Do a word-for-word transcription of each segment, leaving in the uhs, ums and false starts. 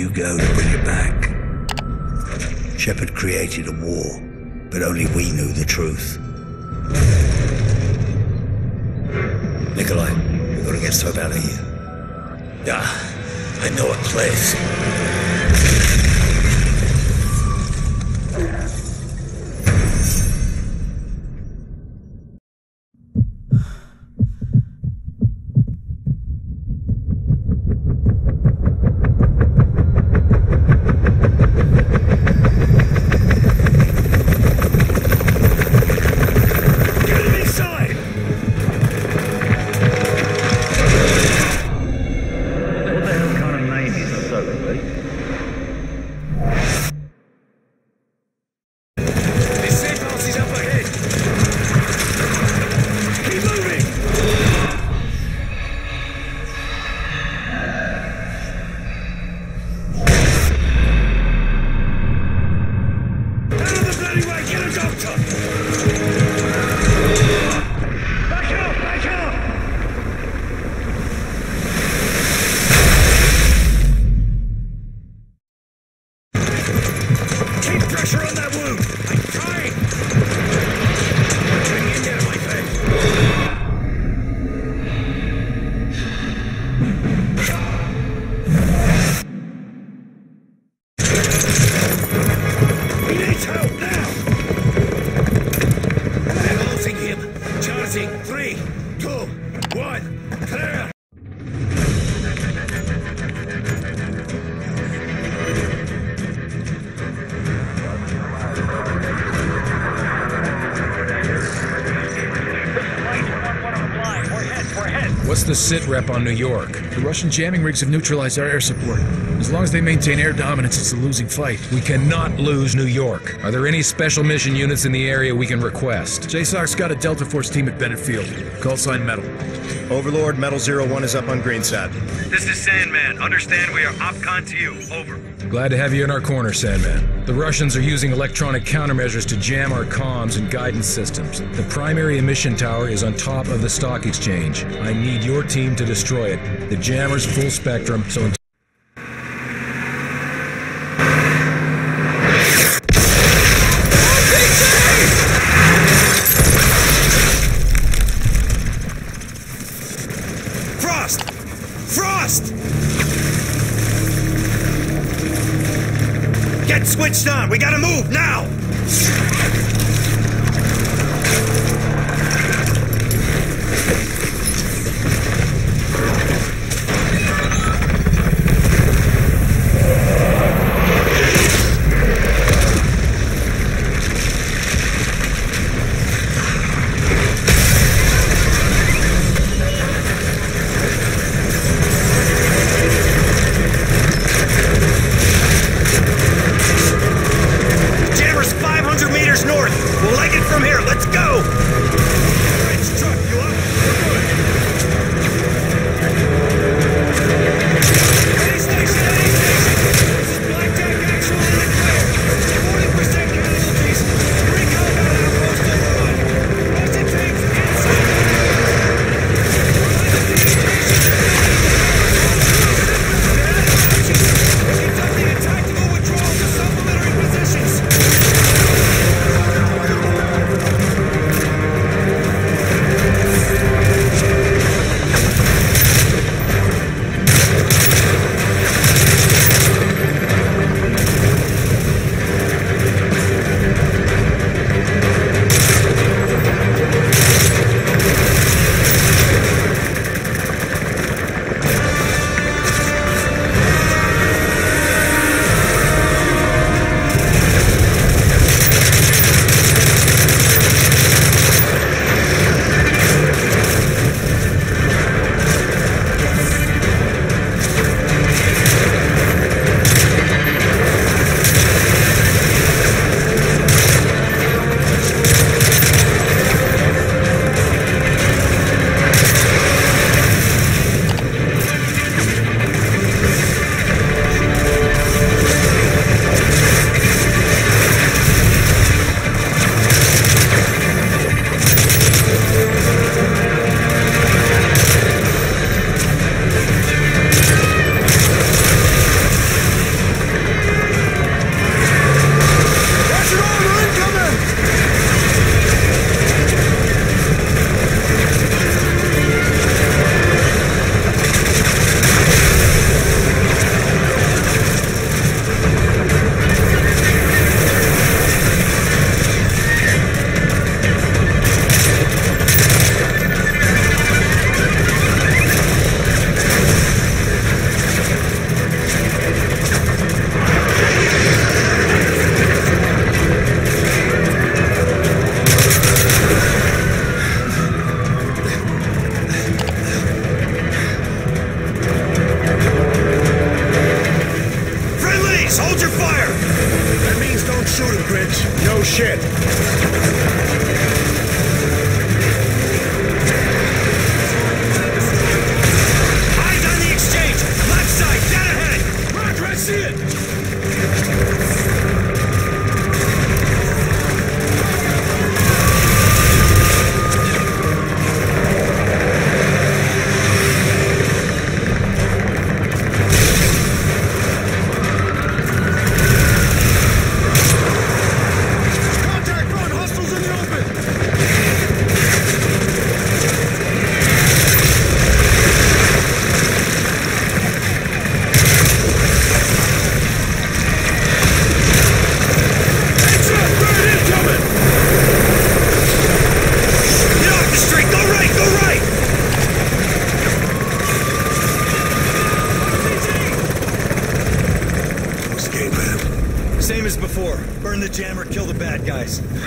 you go to bring it back. Shepard created a war, but only we knew the truth. Nikolai, we've got to get stuff out of here. Ah, I know a place. What's the sit rep on New York? The Russian jamming rigs have neutralized our air support. As long as they maintain air dominance, it's a losing fight. We cannot lose New York. Are there any special mission units in the area we can request? J SOC's got a Delta Force team at Bennett Field. Call sign Metal. Overlord, Metal zero one is up on Greenside. This is Sandman. Understand we are OpCon to you. Over. Glad to have you in our corner, Sandman. The Russians are using electronic countermeasures to jam our comms and guidance systems. The primary emission tower is on top of the stock exchange. I need your team to destroy it. The jammer's full spectrum, so... Frost! Frost! Get switched on! We gotta move, now! Jammer's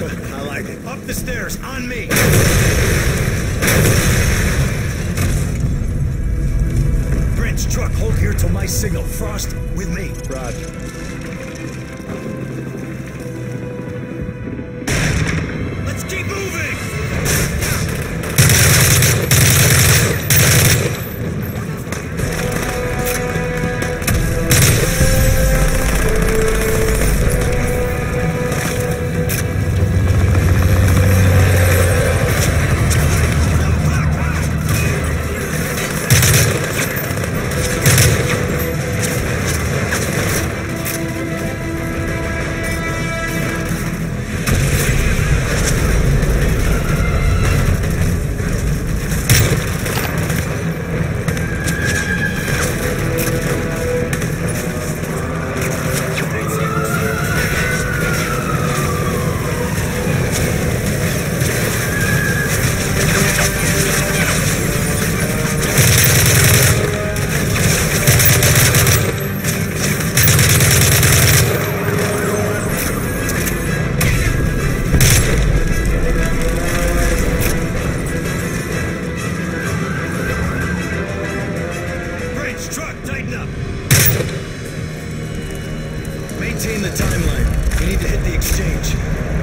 I like it. Up the stairs, on me! Bridge, truck, hold here till my signal. Frost, with me. Roger. Let's keep moving! Maintain the timeline. We need to hit the exchange.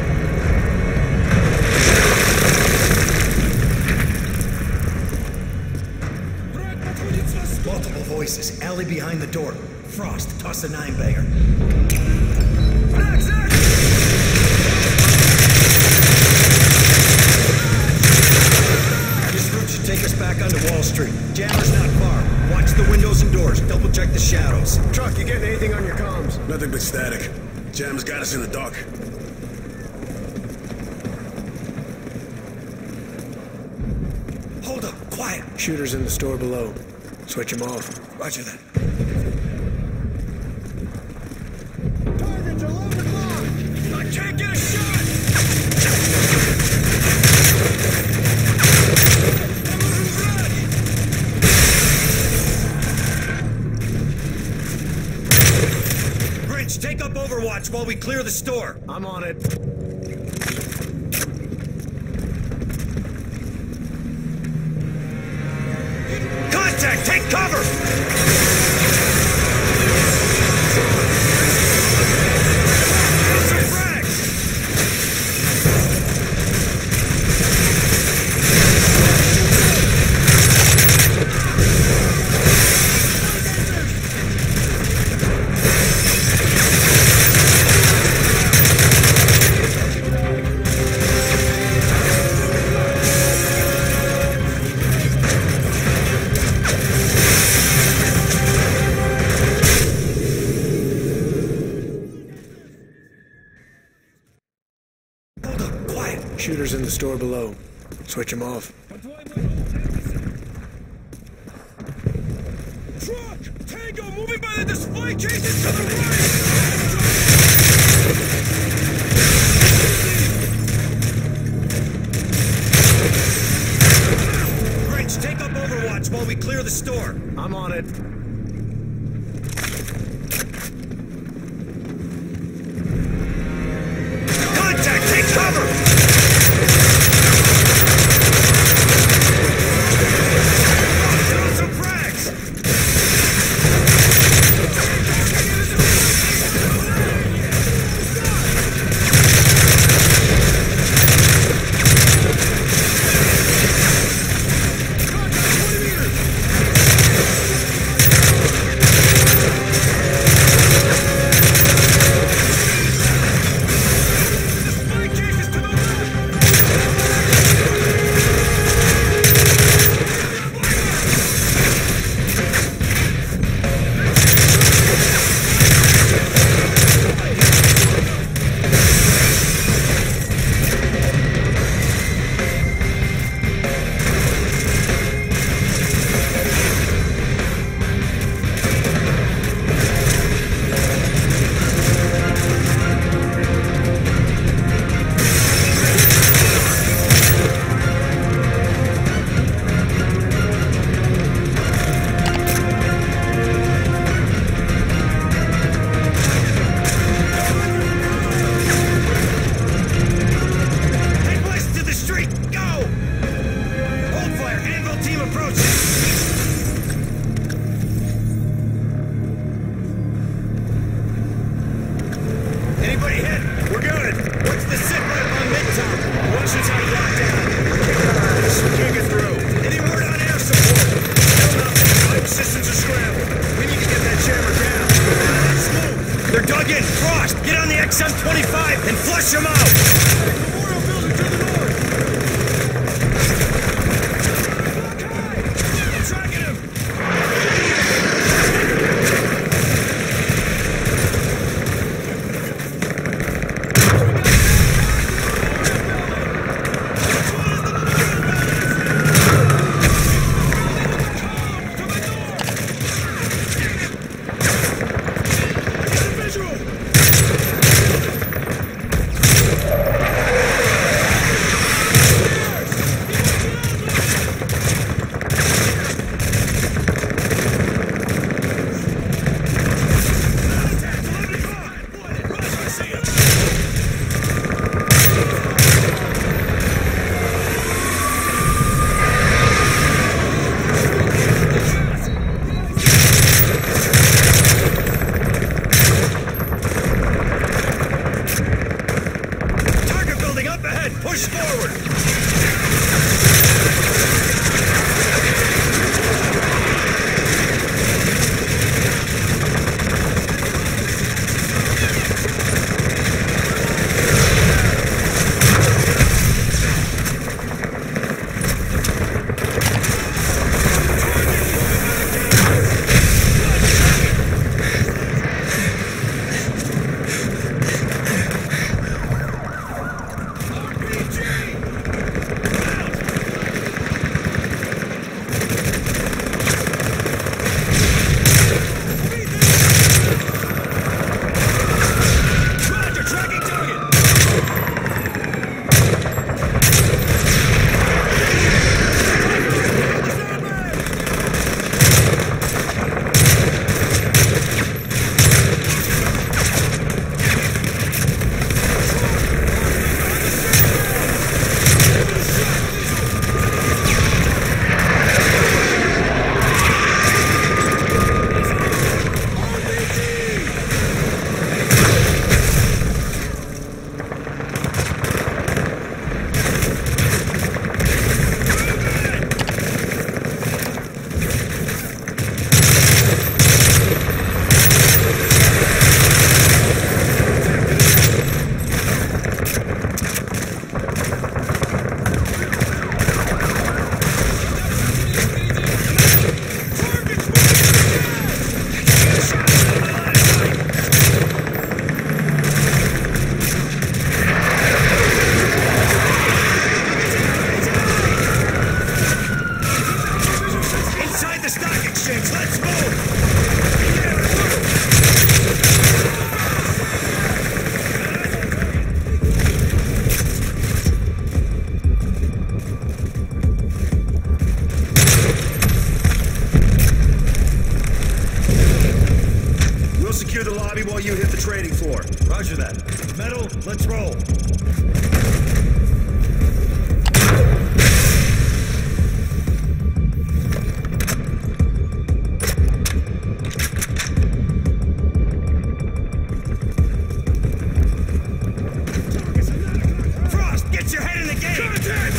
Multiple voices. Alley behind the door. Frost, toss a nine bagger. This route should take us back onto Wall Street. Jammer's not far. Watch the windows and doors. Double check the shadows. Truck, you getting anything on your comms? Nothing but static. Jam's got us in the dark. Hold up. Quiet. Shooters in the store below. Switch them off. Roger that. Target's eleven o'clock! I can't get a shot! Bridge, take up Overwatch while we clear the store. I'm on it. Contact! Take cover! Some frags! Shooters in the store below. Switch them off. Truck! Tango moving by the display cases to the right! Bridge, take up Overwatch while we clear the store. I'm on it. Contact! Take cover! Some frags! all you hit the trading floor. Roger that. Metal, let's roll. Frost, get your head in the game! Contact!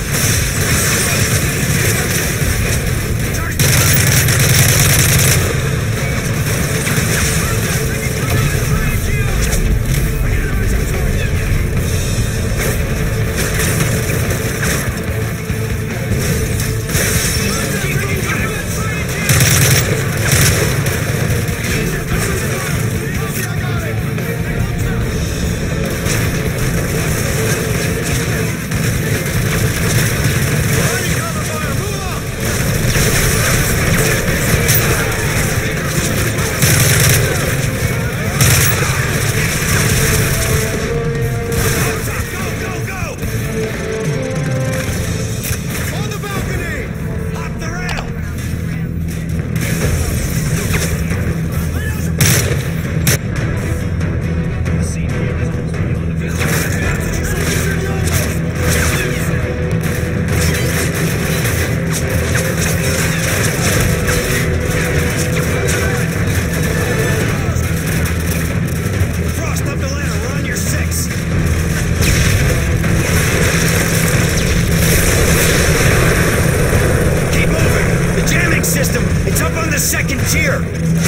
Second tier!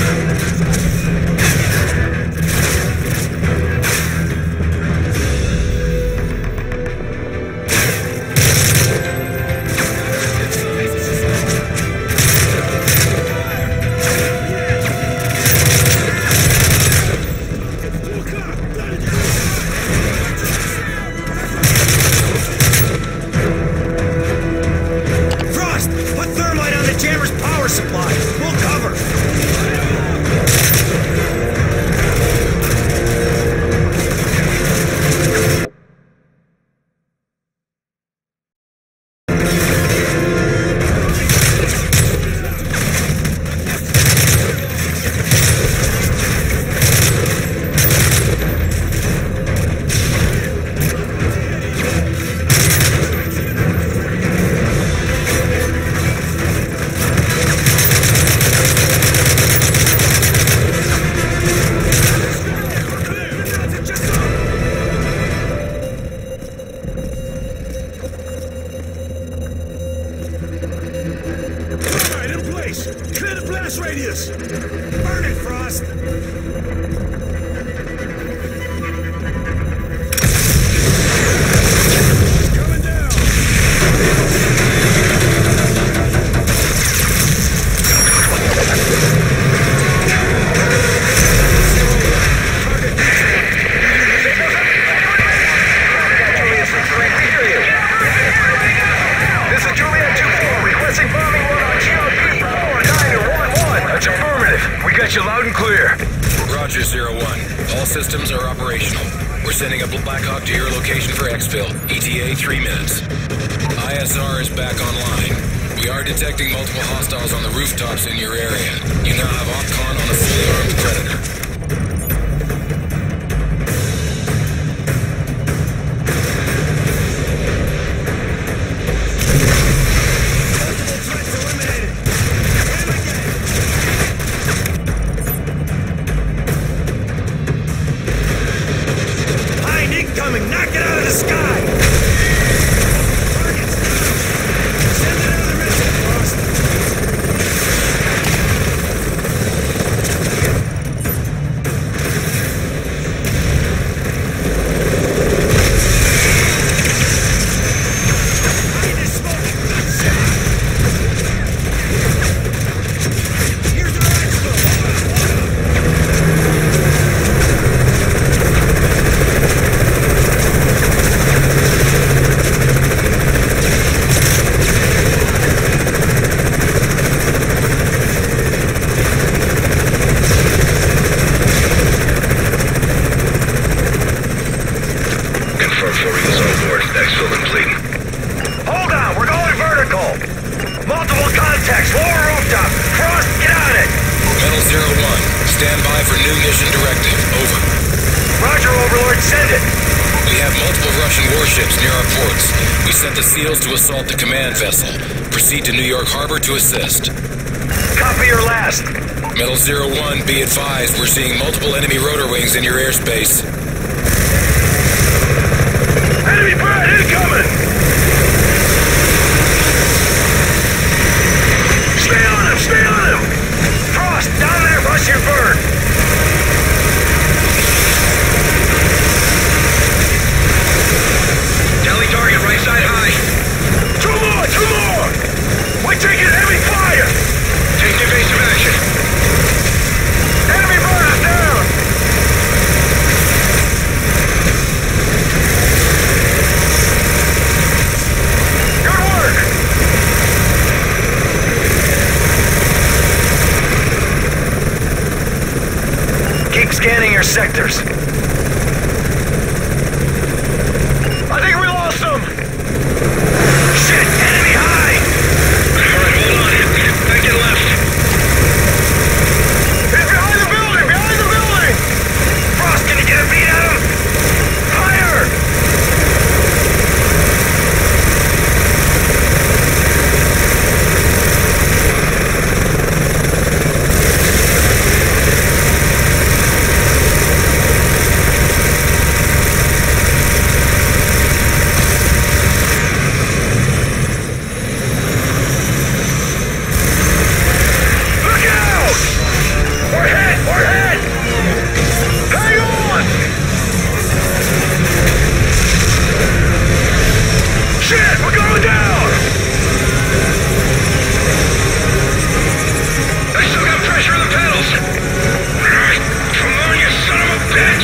Frost! Put thermite on the jammer's power supply! We'll cover! Clear the blast radius! Burn it, Frost! Coming down! This is Juliet two four, requesting bombing run on G L P four nine one one. That's affirmative. We got you loud and clear. Roger, Zero One. All systems are operational. We're sending a Black Hawk to your location for exfil. E T A three minutes. I S R is back online. We are detecting multiple hostiles on the rooftops in your area. You now have OpCon on a fully armed Predator. Incoming! Knock it out of the sky! Targets down! Send another missile, Frost! Hide this smoke! Here's the exfil! Metal Zero One, stand by for new mission directive. Over. Roger, Overlord, send it. We have multiple Russian warships near our ports. We sent the SEALs to assault the command vessel. Proceed to New York Harbor to assist. Copy your last. Metal Zero One, be advised, we're seeing multiple enemy rotor wings in your airspace. Enemy bird incoming! Stay on him, stay on him! Frost, down there, Russian bird! Tally target, right side high. Two more, two more! We're taking heavy fire! Take evasive action. Enemy bird is down! Good work! Keep scanning your sectors. I think we lost them! Shit! Enemy high! Alright, hold on. Back and left. He's behind the building! Behind the building! Frost, can you get a beat at him? Fire! Look out! We're hit! We're hit! Hang on! Shit! We're going down! They still got pressure on the pedals! Come on, you son of a bitch!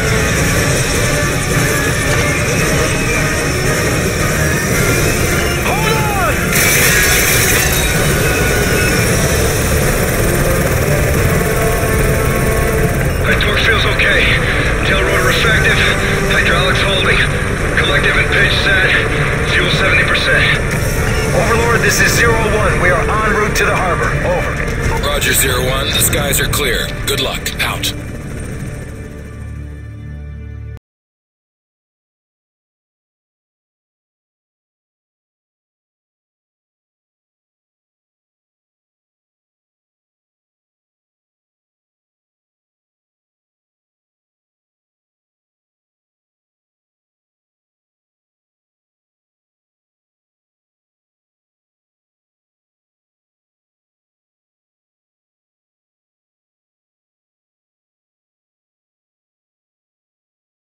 Hold on! That torque feels okay. Tail rotor effective. Hydraulics holding. Collective and pitch set. Fuel seventy percent. Overlord, this is Zero One. We are en route to the harbor. Over. Roger, Zero One. The skies are clear. Good luck. Out.